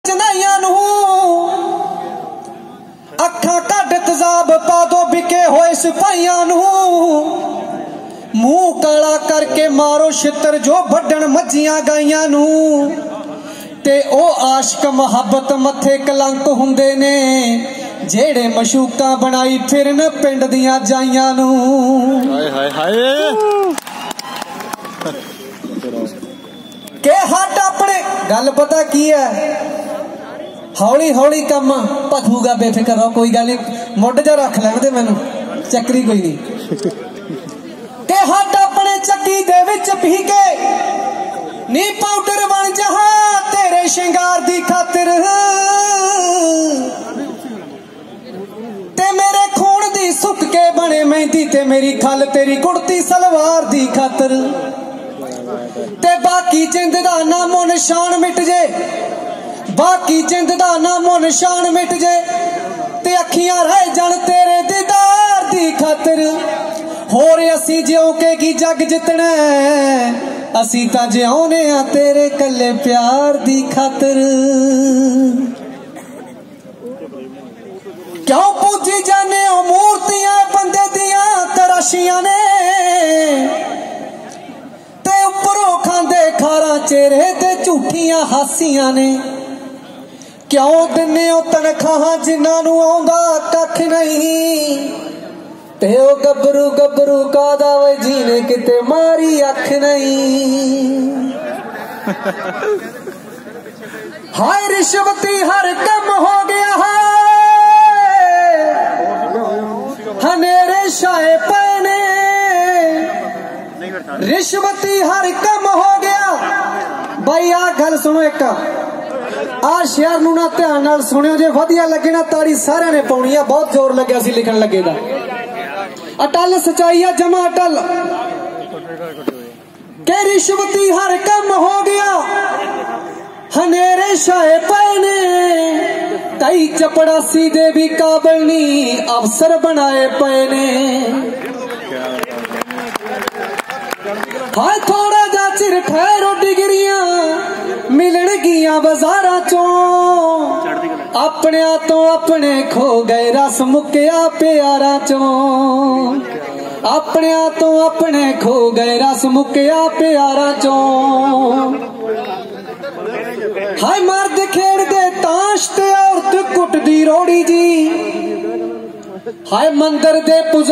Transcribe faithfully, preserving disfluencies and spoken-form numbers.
अखा कड तजाब पा दो बिके होए सिपाहियां मुंह काला करके मारो छित्र जो वड्डण मज्जियां गाइयां नू ते ओ आशिक मुहब्बत मथे कलंक हुंदे ने जेड़े मशूका बनाई फिरन पिंड दियां जाइयां नू। हाय हाय हाय के हट अपने गल पता की है हौली हौली कम भखूगा बेफिक्र रहो कोई गल नहीं मुड जा रख लैण दे मैनू चक्करी कोई नहीं के हट अपने चक्की दे विच पी के नी पाउडर बन जहा तेरे शिंगार दी खातिर ते मेरे खून दी सुक के बने मेहंदी ते मेरी खल तेरी कुड़ती सलवार दी खातिर ते बाकी जिंद दा नामो निशान मिट जे बाकी जिंद दा नामो निशान मिट जे ते अखियां रह जान तेरे दीदार दी खातिर होर असी ज्यों के की जग जितना असी तां जिउने आ तेरे कल्ले प्यार दी खातिर। क्यों पूजी जाने ओ मूर्तियां बंदे दियां तराशियां ने ते उपरों खांदे खारा चेहरे ते झूठियां हासियां ने क्यों दिने ओ तनखाहां जिन्हां नू आउंदा कख नहीं ते ओ गबरू गबरू कादा वे जीने किते मारी अख नहीं। हाय रिश्वती हर कम हो गया है हनेरे शाए पैने रिश्वती हर कम हो गया। भाई आ गल सुनो एक आ शेर नू ना ध्यान नाल सुनियो जे वधिया लगे ना ताड़ी सारे ने पाउणी आ बहुत जोर लग्या सी लिखण लगे दा अटल सच्चाई है जमा अटल के रिश्वती हर कम हो गया हनेरे शाए पैने कई चपड़ासी दे भी काबिल नी अफसर बनाए पैने। हाय थोड़ा जा चिर ठहरो डिग्रियां मिलन गियां बाजारां चों अपने तो अपने खो गए रस मुक्या प्यारा चों अपने तो अपने खो गए रस मुक्या प्यारा चों। हाय मर्द खेड़दे ताश ते औरत कुटदी रोड़ी जी हाय मंदिर दे